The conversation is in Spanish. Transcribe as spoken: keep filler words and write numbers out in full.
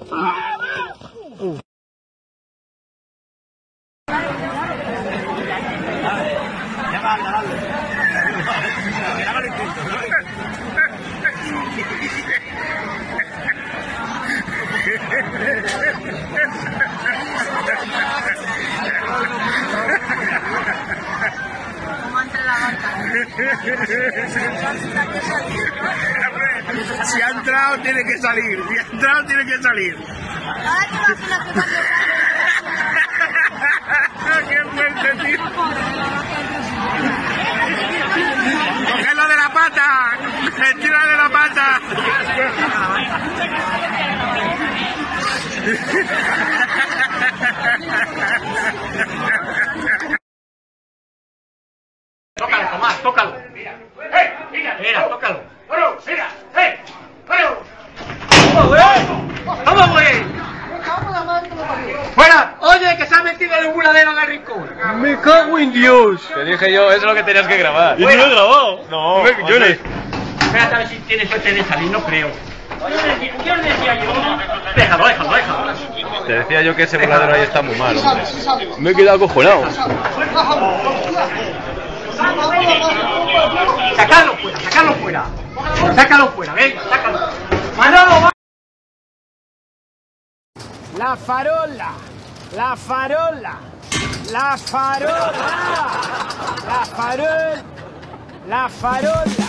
Uh. Si ha entrado, tiene que salir. Si ha entrado, tiene que salir. ¡Qué fuerte, tío! ¡Cógelo de la pata! ¡Estira de la pata! Tócalo, Tomás, tócalo. Mira, ¡eh! Mira, mira, tócalo. ¡Oro! ¡Mira! ¡Eh! ¡Oro! ¡Vamos, güey! ¡Vamos, güey! ¡Fuera! ¡Oye, que se ha metido en el buladero del rincón! ¡Me cago en Dios! Te dije yo, eso es lo que tenías que grabar. ¿Y tú lo he grabado? No, Me, yo le... Espérate a ver si tiene suerte de salir, no creo. ¿Qué os decía yo? Déjalo, déjalo, déjalo. Te decía yo que ese voladero ahí está muy mal, hombre. Me he quedado acojonado. ¡Sácalo fuera, sácalo fuera! ¡Sácalo fuera, venga, sácalo! ¡Manolo, va! La farola, la farola, la farola, la farola, la farola.